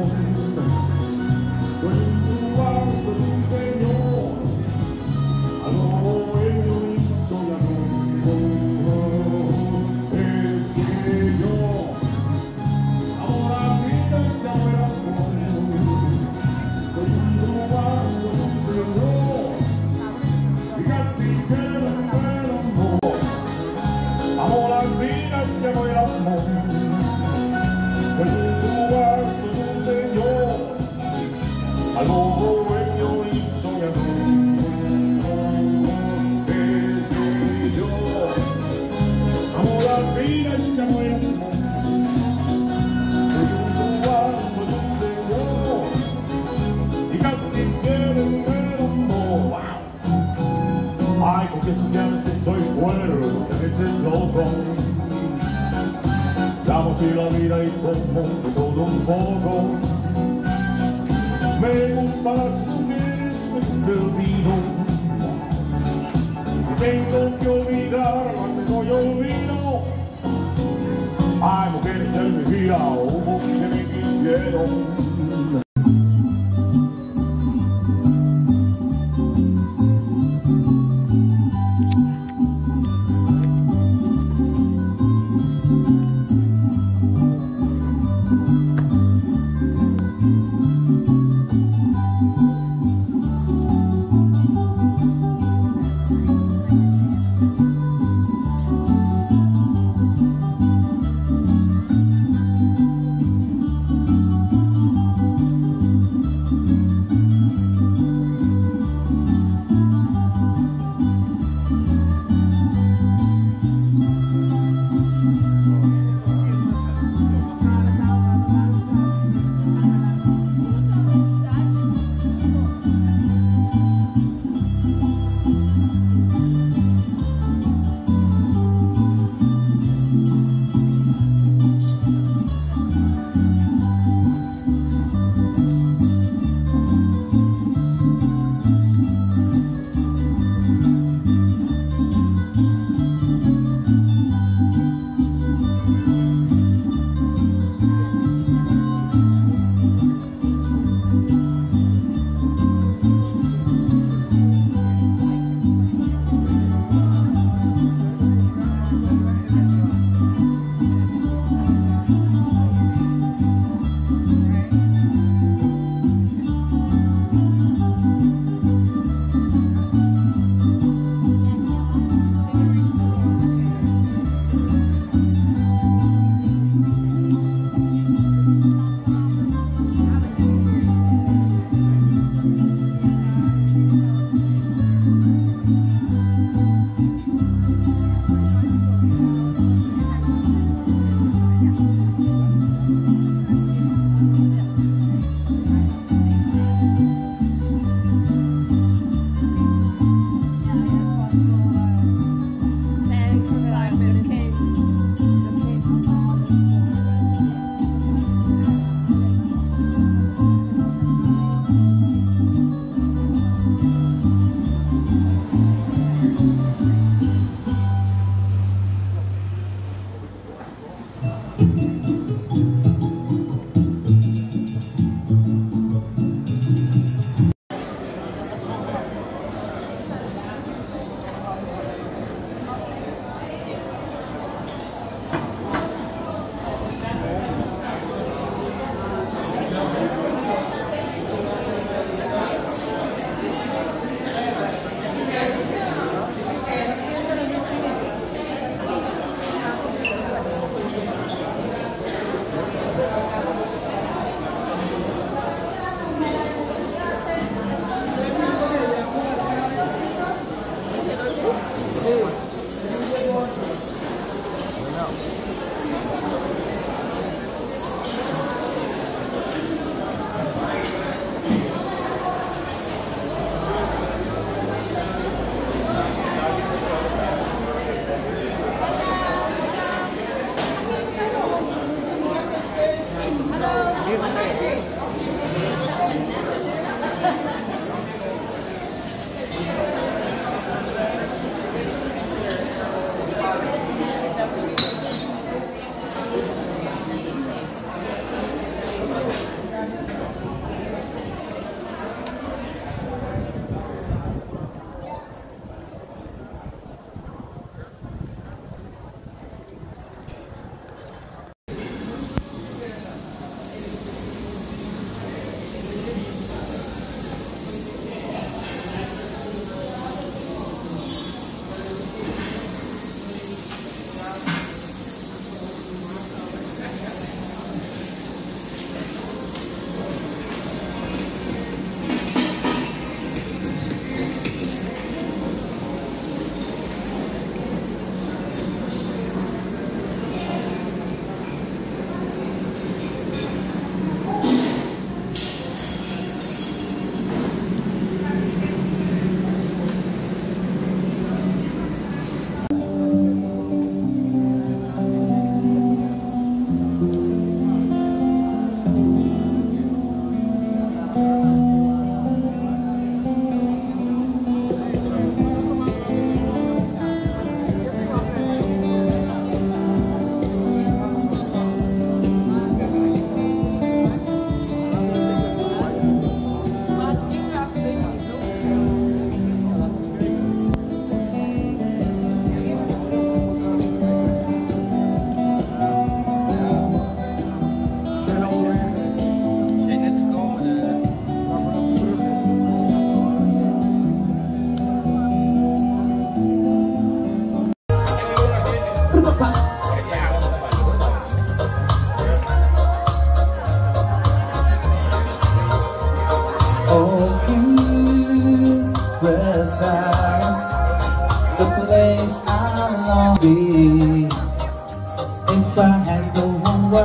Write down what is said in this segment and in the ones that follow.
Y la vida y como de todo un poco. Me gustan las mujeres del vino. Tengo que olvidar antes no yo olvido. Hay mujeres en mi vida, hubo que me quisieron.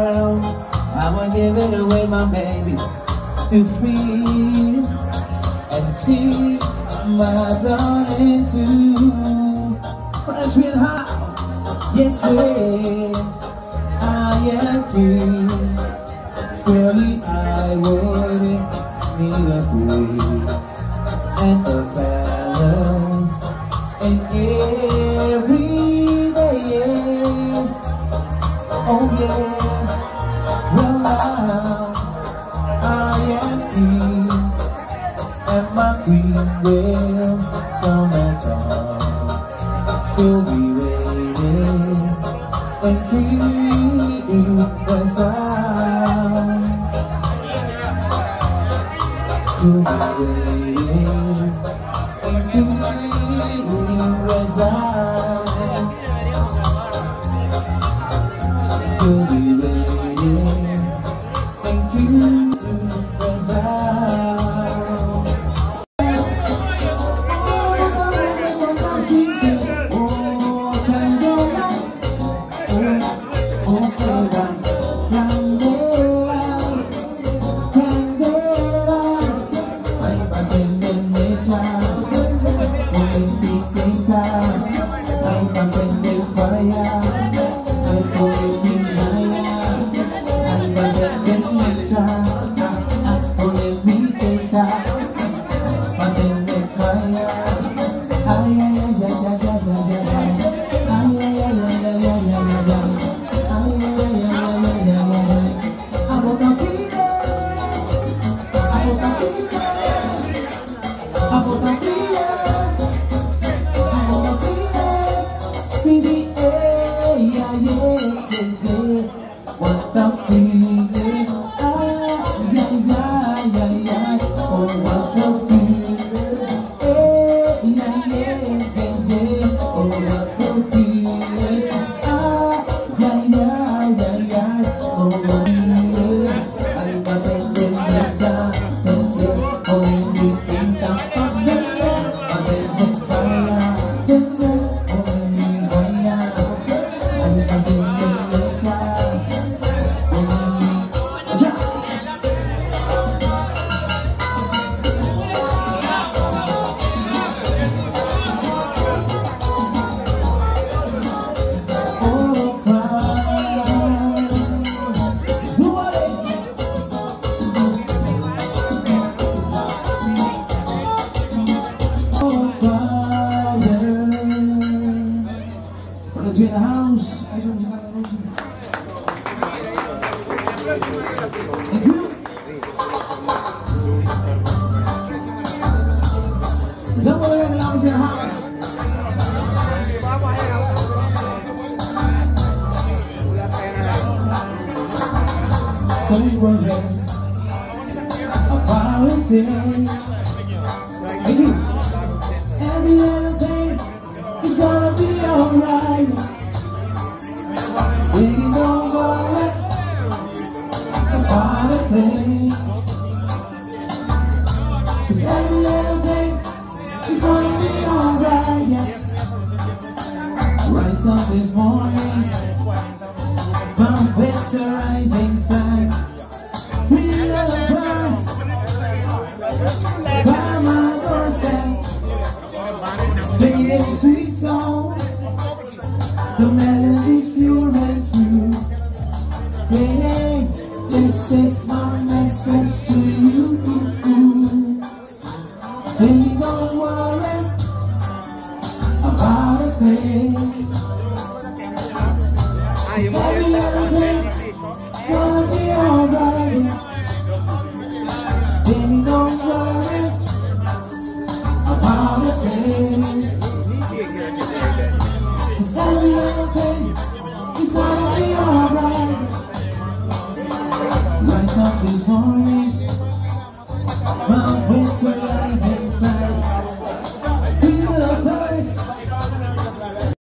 world, I would give it away, my baby, to feel and see my darling too. French with how, yes, when I am free, surely I wouldn't need a breeze and a balance in every day. Oh yes, well now I am king, and my queen will come at dawn. She'll be waiting and keep the sound. She'll be waiting and keep the sound. She'll be waiting and keep the sound. In the house. Thank you. Double in the house. So we were there about a day. Thank you. Every little thing is gonna be alright. We don't worry about a thing, 'cause every little thing is gonna be alright, yeah. Rise up this morning, my bed's a rising sun. We are the birds by my doorstep, singing sweet songs. The melody's pure and true. Hey, this is my message to you. And you don't worry about a thing. Every little thing gonna be